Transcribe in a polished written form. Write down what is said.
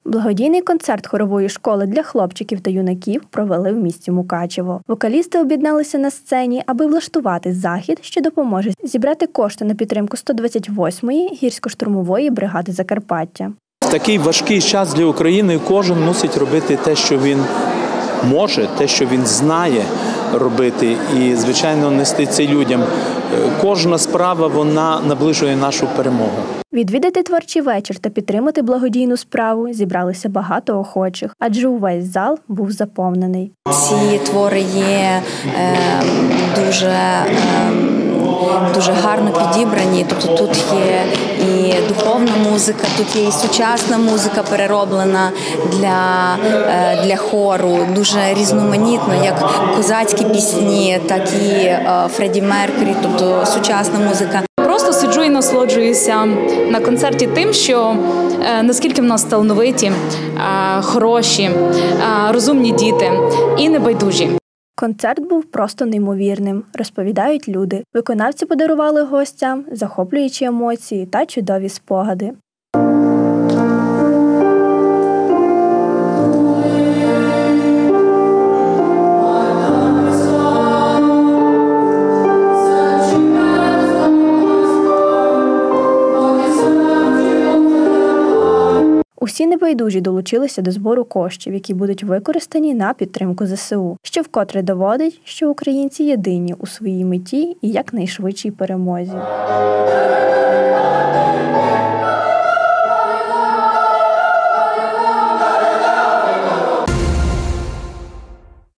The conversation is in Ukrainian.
Благодійний концерт хорової школи для хлопчиків та юнаків провели в місті Мукачево. Вокалісти об'єдналися на сцені, аби влаштувати захід, що допоможе зібрати кошти на підтримку 128-ї гірсько-штурмової бригади Закарпаття. В такий важкий час для України кожен мусить робити те, що він може, те, що він знає робити, і, звичайно, нести це людям. Кожна справа, вона наближує нашу перемогу. Відвідати творчий вечір та підтримати благодійну справу зібралися багато охочих, адже увесь зал був заповнений. Ці твори є дуже гарно підібрані, тобто тут є і духовна музика, тут є і сучасна музика перероблена для хору, дуже різноманітно, як козацькі пісні, так і Фредді Меркурі, тобто сучасна музика. Просто сиджу і насолоджуюся на концерті тим, що наскільки в нас талановиті, хороші, розумні діти і небайдужі. Концерт був просто неймовірним, розповідають люди. Виконавці подарували гостям захоплюючі емоції та чудові спогади. Усі небайдужі долучилися до збору коштів, які будуть використані на підтримку ЗСУ, що вкотре доводить, що українці єдині у своїй меті і якнайшвидшій перемозі.